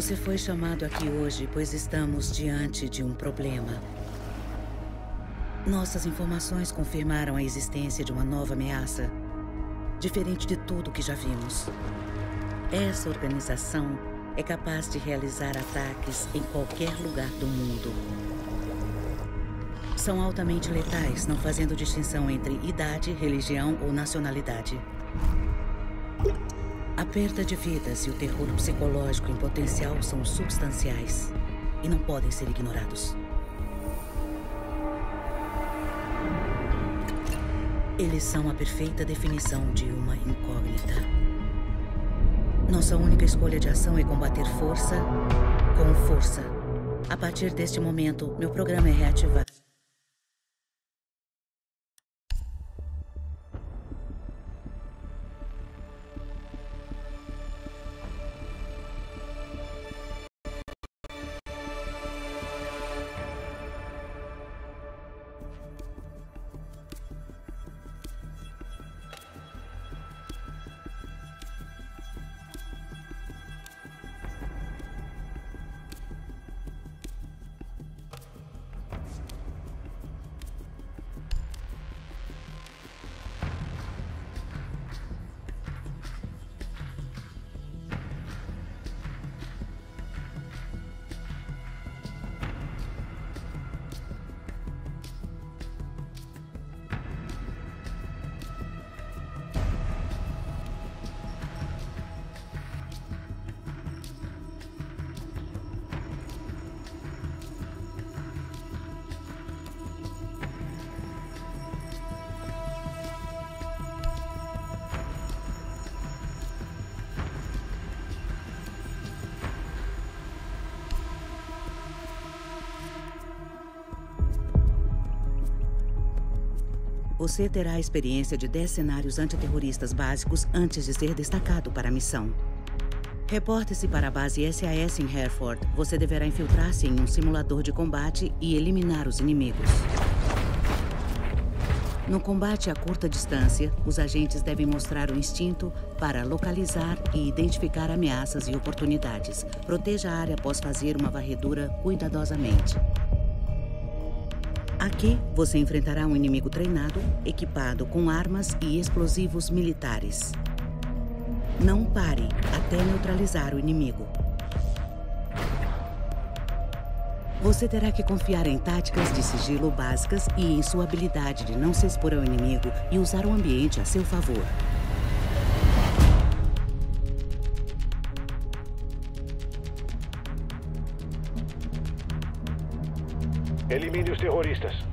Você foi chamado aqui hoje, pois estamos diante de um problema. Nossas informações confirmaram a existência de uma nova ameaça, diferente de tudo que já vimos. Essa organização é capaz de realizar ataques em qualquer lugar do mundo. São altamente letais, não fazendo distinção entre idade, religião ou nacionalidade. A perda de vidas e o terror psicológico em potencial são substanciais e não podem ser ignorados. Eles são a perfeita definição de uma incógnita. Nossa única escolha de ação é combater força com força. A partir deste momento, meu programa é reativado. Você terá a experiência de 10 cenários antiterroristas básicos antes de ser destacado para a missão. Reporte-se para a base SAS em Hereford. Você deverá infiltrar-se em um simulador de combate e eliminar os inimigos. No combate a curta distância, os agentes devem mostrar o instinto para localizar e identificar ameaças e oportunidades. Proteja a área após fazer uma varredura cuidadosamente. Aqui, você enfrentará um inimigo treinado, equipado com armas e explosivos militares. Não pare até neutralizar o inimigo. Você terá que confiar em táticas de sigilo básicas e em sua habilidade de não se expor ao inimigo e usar o ambiente a seu favor. Elimine os terroristas.